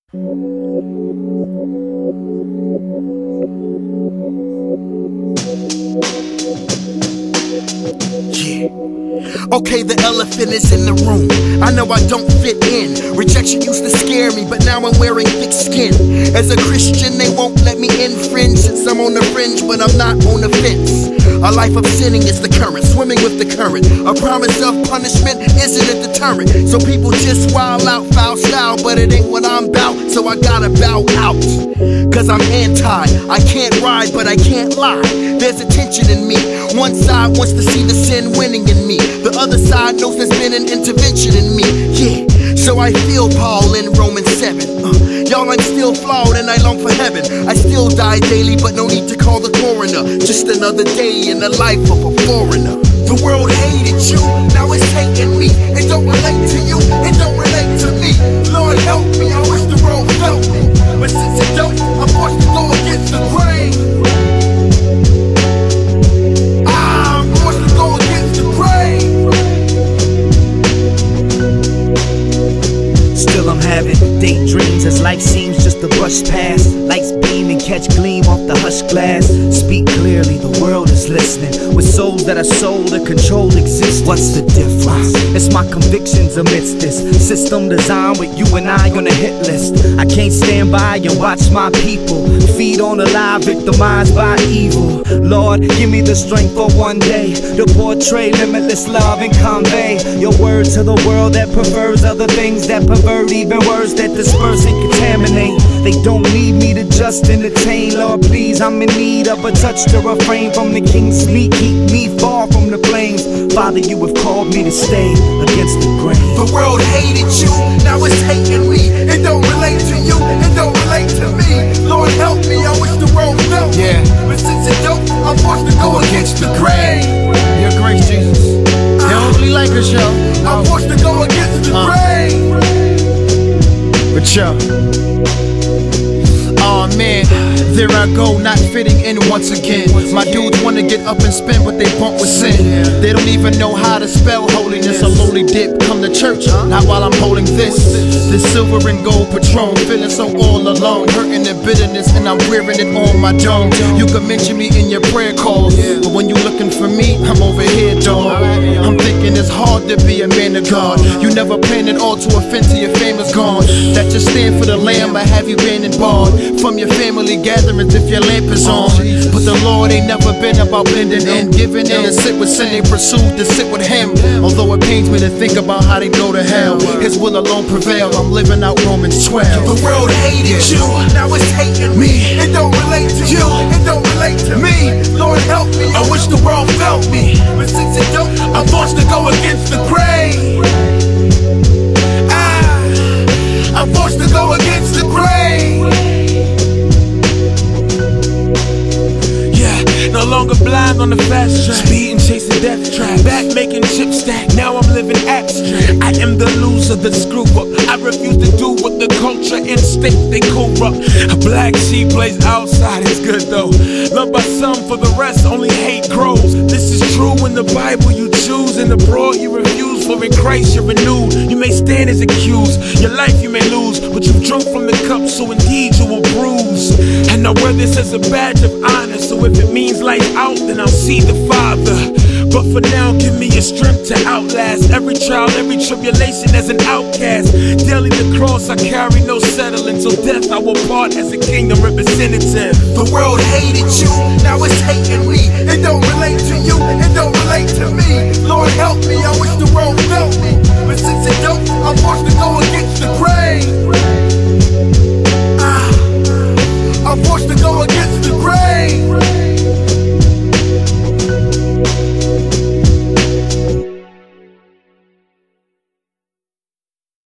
Okay, the elephant is in the room. I know I don't fit in. Rejection used to scare me, but now I'm wearing thick skin. As a Christian, they won't let me infringe, since I'm on the fringe, but I'm not on the fence. A life of sinning is the current, swimming with the current. A promise of punishment isn't a deterrent. So people just wild out, foul style, but it ain't what I'm bout, so I gotta bow out. Cause I'm anti, I can't ride, but I can't lie. There's a tension in me. One side wants to see the sin winning in me. The other side knows there's been an intervention in me. Yeah, so I feel Paul in Romans 7. Y'all, I'm still flawed and I long for heaven. I still die daily, but no need to call the coroner. Just another day in the life of a foreigner. The world hated you, now it's hating me. It don't relate to you, it don't relate to me. Lord help me, I wish the world felt me. But since it don't, I'm forced to go against the grain. I'm forced to go against the grain. Still I'm having daydreams as life seems just to brush past. Lights beam and catch gleam off the hushed glass. Speak clearly, the world is listening. With souls that are sold to control existence. What's the difference? It's my convictions amidst this system designed with you and I on a hit list. I can't stand by and watch my people feed on a lie, victimized by evil. Lord, give me the strength for one day to portray limitless love and convey your word to the world that prefers other things that pervert, even words that disperse and contaminate. They don't need me to just entertain. Lord, please, I'm in need of a touch to refrain from the king's meat. Keep me far from the flames. Father, you have called me to stay against the grain. The world hated you, now it's hating me. It don't relate to you, it don't relate to me. Lord help me, I wish the world felt me. But since it don't, I'm forced to go against the grain. Your grace, Jesus. They don't really like us, yo. I'm forced to go against the grain. But yo, oh man, there I go, not fitting in once again. My dudes wanna get up and spin, but they bump with sin. They don't even know how to spell holiness. A lowly dip, come to church, not while I'm holding this silver and gold Patron. Feeling so all alone, hurting the bitterness, and I'm wearing it on my dome. You can mention me in your prayer calls, but when you looking for me, I'm over here, dog. I'm thinking it's hard to be a man of God. You never planned at all to offend till your fame is gone. That just stand for the lamb, but have you been and barred from your family gatherings if your lamp is on? But the Lord ain't never been about blending in, giving in and sit with sin. They pursued to sit with him. Although it pains me to think about how they go to hell, his will alone prevail. I'm living out Romans 12. The world hated you, now it's hating me. It don't relate to you, it don't relate to me. Lord help me, I wish the world felt me. But since it don't, I'm forced to go against the grain. I'm forced to go against the grain. No longer blind on the fast track, speeding, chasing death trap, back making chip stack. Now I'm living abstract. I am the loser, the screw up. I refuse to do what the culture instinct they corrupt. A black sheep plays outside is good though. Loved by some, for the rest only hate grows. This is true in the Bible you choose, and abroad you refuse. For in Christ you're renewed. You may stand as accused, your life you may lose, but you've drunk from the cup, so indeed you will bruise. And I wear this as a badge of honor, so if it means life out, then I'll see the Father. But for now, give me your strength to outlast every trial, every tribulation as an outcast. Daily the cross I carry, no settling. Till death I will part as a kingdom representative. The world hated you, now it's hating me. It don't